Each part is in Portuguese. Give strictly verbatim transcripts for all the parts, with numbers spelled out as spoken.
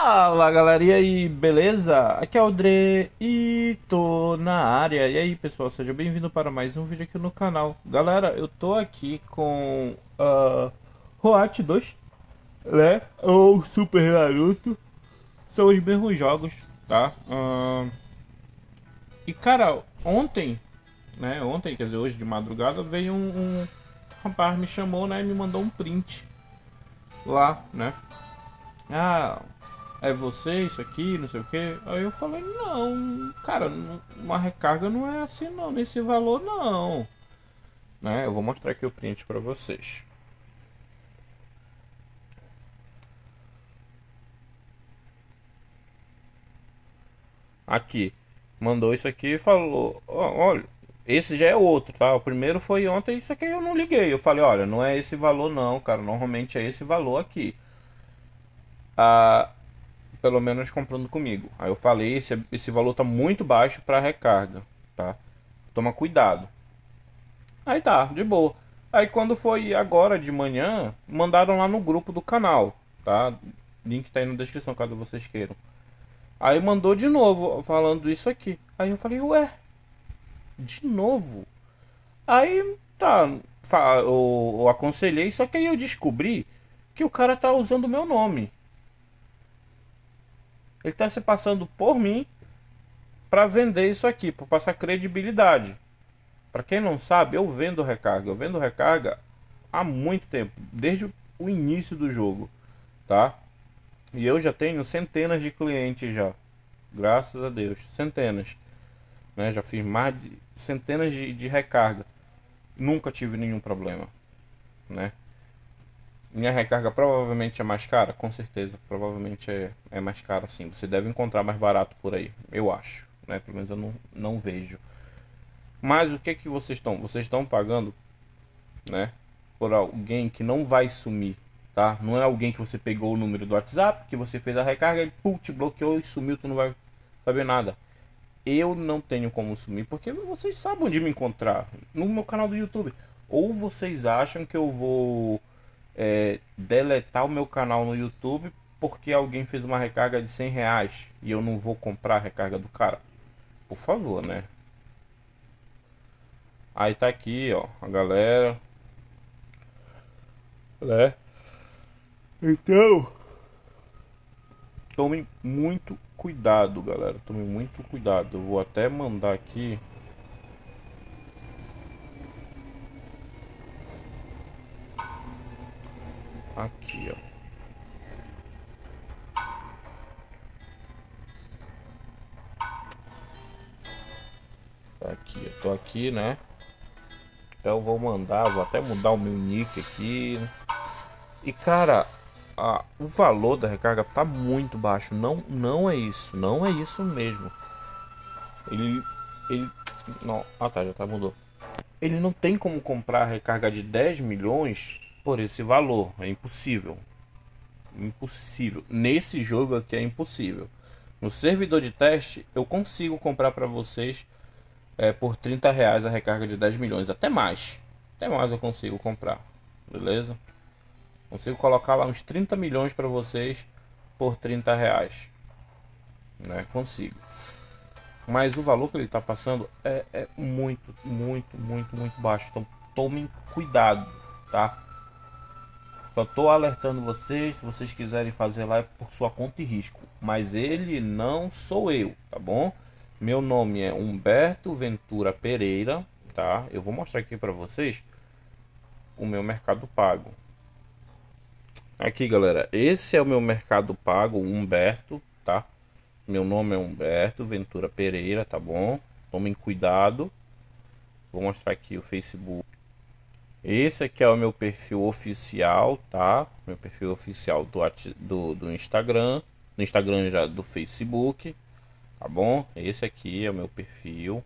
Fala galera, e aí, beleza? Aqui é o Dre e tô na área. E aí pessoal, seja bem-vindo para mais um vídeo aqui no canal. Galera, eu tô aqui com uh, Roat dois, né? Ou Super Naruto. São os mesmos jogos, tá? Ah, e cara, ontem, né? Ontem, quer dizer, hoje de madrugada, veio um, um rapaz me chamou, né? E me mandou um print lá, né? Ah, é você, isso aqui, não sei o que. Aí eu falei, não, cara, não- uma recarga não é assim não, nesse valor não. Né? Eu vou mostrar aqui o print pra vocês. Aqui, mandou isso aqui e falou, ó, olha, esse já é outro, tá? O primeiro foi ontem, isso aqui eu não liguei. Eu falei, olha, não é esse valor não, cara, normalmente é esse valor aqui. Ah, pelo menos comprando comigo. Aí eu falei, esse, esse valor tá muito baixo pra recarga, tá? Toma cuidado. Aí tá, de boa. Aí quando foi agora de manhã, mandaram lá no grupo do canal, tá? Link tá aí na descrição, caso vocês queiram. Aí mandou de novo, falando isso aqui. Aí eu falei, ué, de novo? Aí tá, fa- eu, eu aconselhei, só que aí eu descobri que o cara tá usando o meu nome. Ele tá se passando por mim pra vender isso aqui, pra passar credibilidade. Pra quem não sabe, eu vendo recarga. Eu vendo recarga há muito tempo, desde o início do jogo, tá? E eu já tenho centenas de clientes já, graças a Deus, centenas, né? Já fiz mais de centenas de, de recarga, nunca tive nenhum problema, né? Minha recarga provavelmente é mais cara, com certeza, provavelmente é, é mais cara sim. Você deve encontrar mais barato por aí, eu acho, né? Pelo menos eu não, não vejo. Mas o que que vocês estão? Vocês estão pagando, né? Por alguém que não vai sumir, tá? Não é alguém que você pegou o número do WhatsApp, que você fez a recarga, ele putz, bloqueou e sumiu, tu não vai saber nada. Eu não tenho como sumir porque vocês sabem onde me encontrar no meu canal do YouTube. Ou vocês acham que eu vou é, deletar o meu canal no YouTube porque alguém fez uma recarga de cem reais e eu não vou comprar a recarga do cara? Por favor, né? Aí tá aqui, ó, a galera, né? Então, tomem muito cuidado, galera. Tomem muito cuidado. Eu vou até mandar aqui. Aqui, ó. Tá aqui, eu tô aqui, né? Então eu vou mandar, vou até mudar o meu nick aqui. E cara, a, o valor da recarga tá muito baixo. Não, não é isso, não é isso mesmo. Ele, ele, não, ah tá, já tá mudou. Ele não tem como comprar a recarga de dez milhões por esse valor. É impossível. Impossível. Nesse jogo aqui é impossível. No servidor de teste, eu consigo comprar para vocês é, por trinta reais a recarga de dez milhões. Até mais. Até mais eu consigo comprar. Beleza? Consigo colocar lá uns trinta milhões para vocês por trinta reais. Né? Consigo. Mas o valor que ele está passando é, é muito, muito, muito, muito baixo. Então tomem cuidado, tá? Só tô alertando vocês, se vocês quiserem fazer lá é por sua conta e risco. Mas ele não sou eu, tá bom? Meu nome é Humberto Ventura Pereira, tá? Eu vou mostrar aqui para vocês o meu Mercado Pago. Aqui, galera, esse é o meu Mercado Pago, Humberto, tá? Meu nome é Humberto Ventura Pereira, tá bom? Tomem cuidado. Vou mostrar aqui o Facebook. Esse aqui é o meu perfil oficial, tá? Meu perfil oficial do, do, do Instagram. No Instagram já do Facebook, tá bom? Esse aqui é o meu perfil,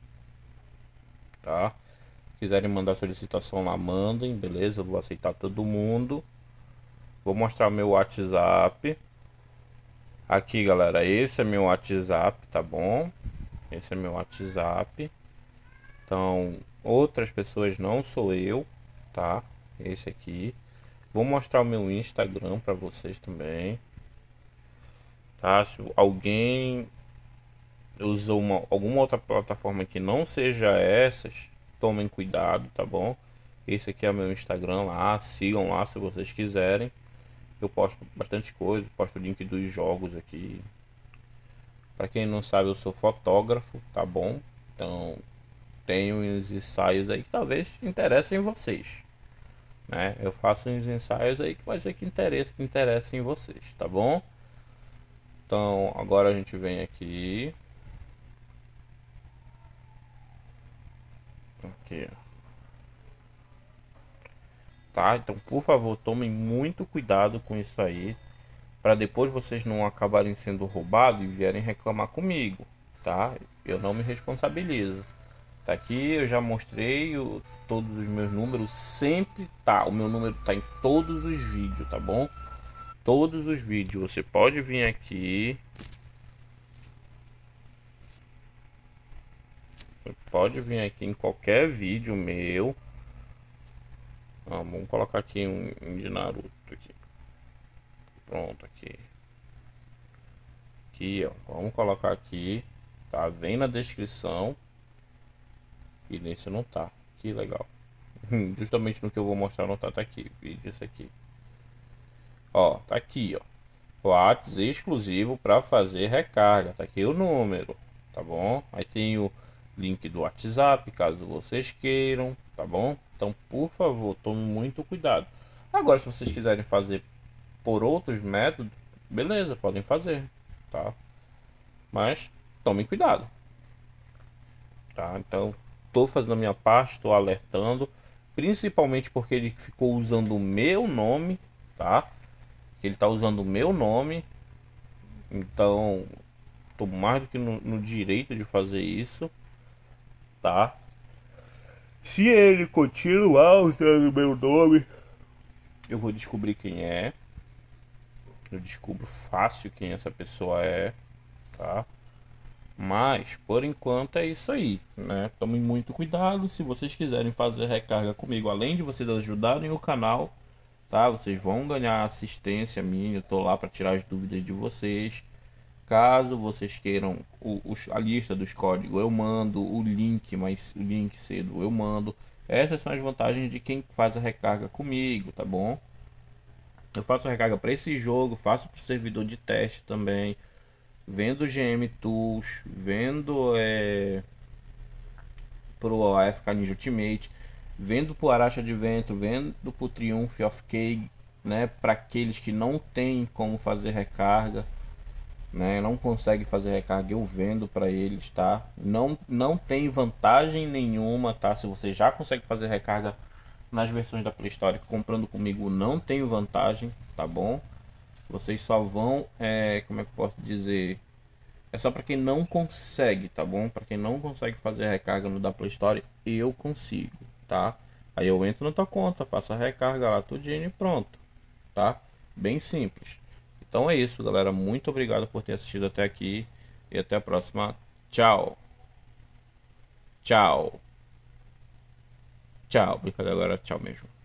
tá? Se quiserem mandar solicitação lá, mandem, beleza? Eu vou aceitar todo mundo. Vou mostrar meu WhatsApp. Aqui, galera, esse é meu WhatsApp, tá bom? Esse é meu WhatsApp. Então, outras pessoas não sou eu, tá? Esse aqui. Vou mostrar o meu Instagram para vocês também. tá? Se alguém usa uma, alguma outra plataforma que não seja essas, tomem cuidado, tá bom? Esse aqui é o meu Instagram lá, sigam lá se vocês quiserem. Eu posto bastante coisa, posto o link dos jogos aqui. Para quem não sabe, eu sou fotógrafo, tá bom? Então, tenho uns ensaios aí que talvez interessem vocês, né? Eu faço uns ensaios aí que vai ser que interessa, que interessa em vocês, tá bom? Então, agora a gente vem aqui. Aqui, tá? Então, por favor, tomem muito cuidado com isso aí, para depois vocês não acabarem sendo roubados e vierem reclamar comigo, tá? Eu não me responsabilizo. Tá aqui, eu já mostrei o, todos os meus números, sempre tá. O meu número tá em todos os vídeos, tá bom? Todos os vídeos. Você pode vir aqui. Você pode vir aqui em qualquer vídeo meu. Ah, vamos colocar aqui um, um de Naruto aqui. Pronto, aqui. Aqui, ó. Vamos colocar aqui. Tá? Vem na descrição. E nesse não tá. Que legal. Justamente no que eu vou mostrar não tá, tá aqui. Vídeo esse aqui. Ó, tá aqui, ó. Whats exclusivo para fazer recarga. Tá aqui o número, tá bom? Aí tem o link do WhatsApp, caso vocês queiram, tá bom? Então, por favor, tome muito cuidado. Agora, se vocês quiserem fazer por outros métodos, beleza, podem fazer, tá? Mas tomem cuidado, tá? Então, tô fazendo a minha parte, tô alertando, principalmente porque ele ficou usando o meu nome, tá? Ele tá usando o meu nome, então tô mais do que no, no direito de fazer isso, tá? Se ele continuar usando o meu nome, eu vou descobrir quem é. Eu descubro fácil quem essa pessoa é, tá? Mas por enquanto é isso aí, né? Tomem muito cuidado. Se vocês quiserem fazer recarga comigo, além de vocês ajudarem o canal, tá? Vocês vão ganhar assistência minha. Eu tô lá para tirar as dúvidas de vocês. Caso vocês queiram o, o, a lista dos códigos, eu mando o link, mas o link cedo eu mando. Essas são as vantagens de quem faz a recarga comigo, tá bom? Eu faço a recarga para esse jogo, faço para o servidor de teste também. Vendo G M Tools, vendo é, pro A F K Ninja Ultimate, vendo pro Arashi Adventure, vendo pro Triumph of Kage, né? Para aqueles que não tem como fazer recarga, né? Não consegue fazer recarga, eu vendo para eles, tá? Não, não tem vantagem nenhuma, tá? Se você já consegue fazer recarga nas versões da Play Store comprando comigo, não tem vantagem, tá bom? Vocês só vão, é, como é que eu posso dizer? É só para quem não consegue, tá bom? Para quem não consegue fazer recarga no da Play Store, eu consigo, tá? Aí eu entro na tua conta, faço a recarga lá tudinho e pronto, tá? Bem simples. Então é isso, galera. Muito obrigado por ter assistido até aqui. E até a próxima. Tchau. Tchau. Tchau. Brincadeira agora. Tchau mesmo.